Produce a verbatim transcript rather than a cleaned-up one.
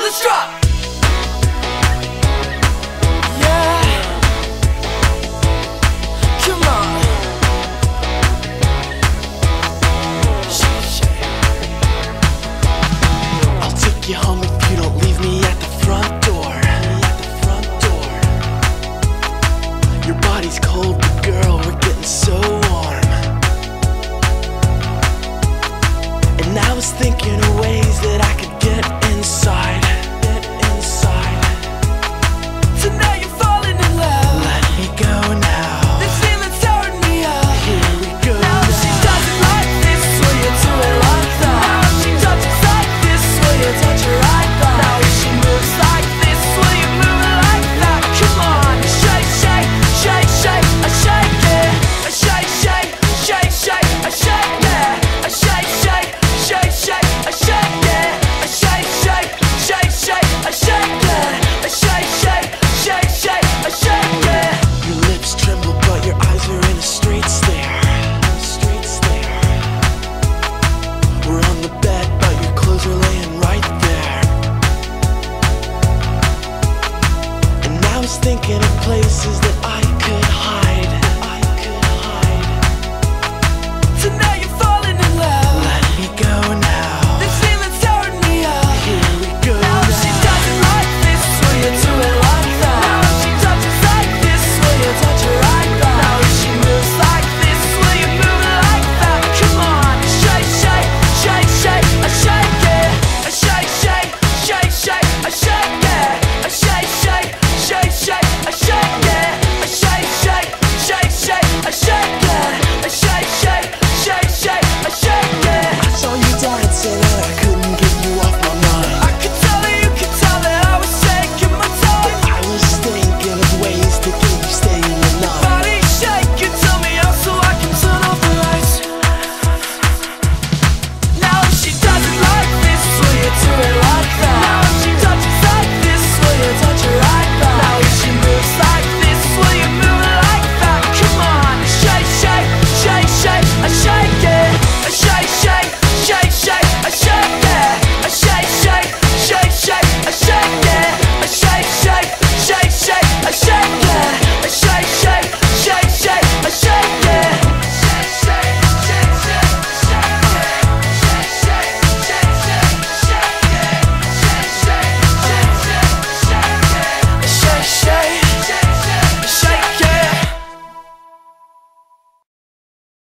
let's drop. You home if you don't leave me at the front door. At the front door. Your body's cold, but girl, we're getting so warm. And I was thinking of ways that I could get inside. Get inside. So now you're falling in love. Let me go now. This feeling's tearing me up. Here we go now. now. She doesn't like this, will you do it like that? Now she touches like this, will you touch her right back? Now if she moves like this, will you move it like that? Come on, shake, shake, shake, shake, I shake it. I shake, shake, shake, shake, I shake it. I shake, shake, shake, shake, I shake it. I shake, shake, shake, shake, I shake it. I shake, shake, shake, shake, I shake it. Your lips tremble, but your eyes are in a straight stare. Straight stare. We're on the bed, but your clothes are laying right there. And I was thinking of places that